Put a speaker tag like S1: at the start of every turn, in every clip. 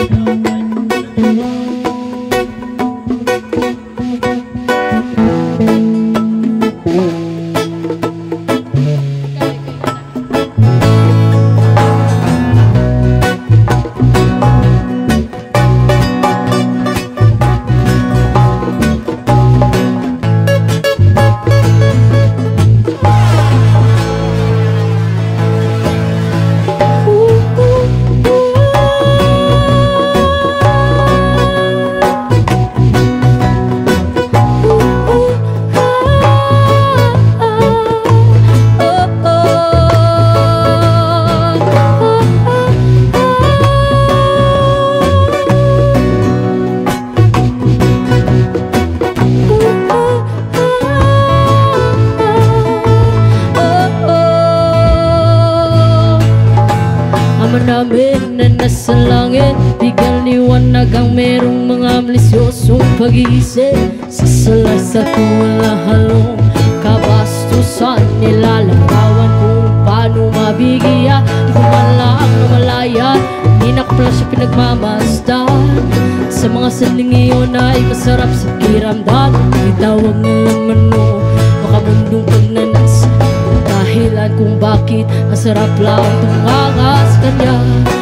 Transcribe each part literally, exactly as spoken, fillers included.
S1: namin na nasa langit, biglang liwanag ang merong mga malisyosong pag-iisip. Sasalay sa tuwala halong kabastusan, nilalarawan kung paano mabigyan. Di ko man lang na malaya, di na ko pala siya pinagmamasdan. Sa mga sanding iyon ay masarap sa kiramdam. Itawag na naman mo baka mundong pagnanasa, dahilan kung bakit ang sarap lang tumanga sa kanya.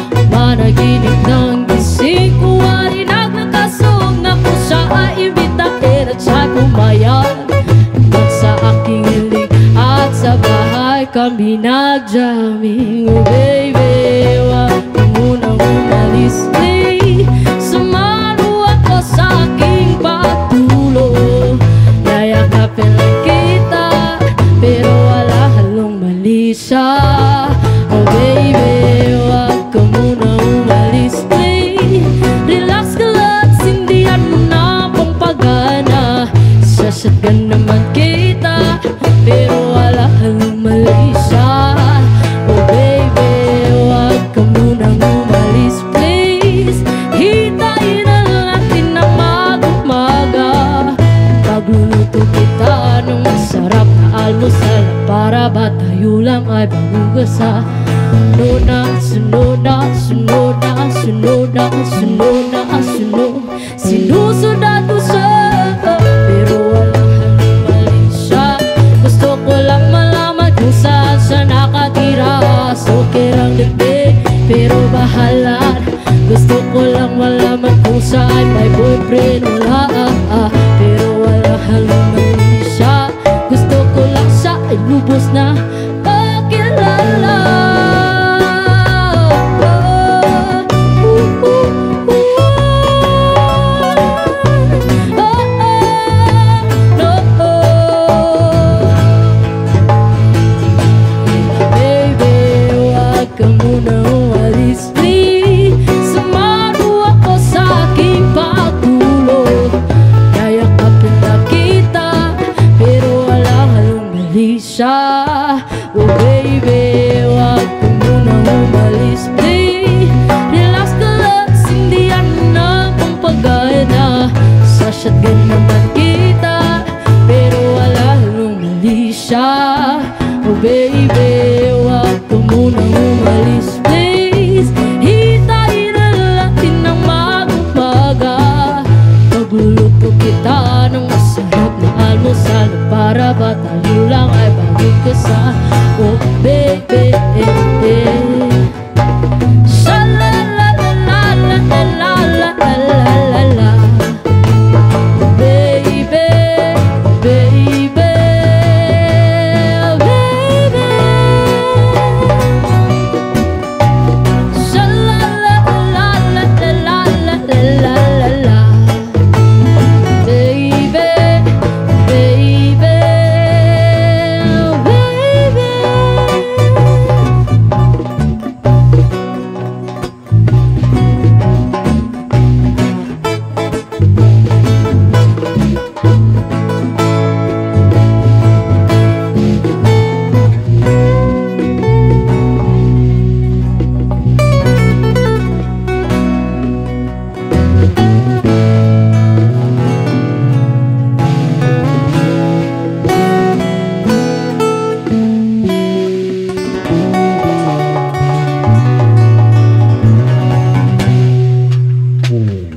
S1: Managinip ng gising ko, wari nagkakasong na kung siya ay imbitahin at siya kumayan. At sa aking hiling at sa bahay kami nag-jamming. Oh baby, wag mo munang umalis, please. Sumalo ako sa aking pagtulog, yayakapin lang kita pero wala halong mali siya. Oh baby, wag ka muna umalis, please. Relax ka lang, sindihan mo na pang pagana. Sasatgan naman kita pero wala halong mali siya. Oh baby, wag ka muna umalis, please. Hintayin na natin na mag-umaga, pagluluto kita ng masarap na almusal, para ba tayo lang ay bagugasa. Sunod na, sunod na, sunod na, sunod na, sunod na, sunod. Sinusunod ko siya pero wala halong mali siya. Gusto ko lang malaman kung saan siya nakatira. So kirang digdig pero bahala. Gusto ko lang malaman kung saan may boyfriend. Wala ah, ah, pero wala halong mali siya. Gusto ko lang siya ay lubos na pakilala. Oh baby, wag ka muna umalis, please. Relax ka lang, sindihan mo na kung pagana. Sa shotgun naman kita pero wala halong mali siya. Oh baby, wag ka muna umalis, please. Hintayin na natin ng mag-umaga, pagluluto kita ng masarap na almusal, para ba tayo lang ay bagugasa. Oh baby, eh, eh. Sha la la la la la la la la la la la. Baby, baby, baby. Sha la la la la la la la la la la. Baby, baby.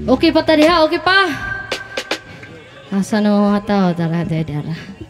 S1: Oke pa tadi ha, oke pa. Asa no hataw tara darah.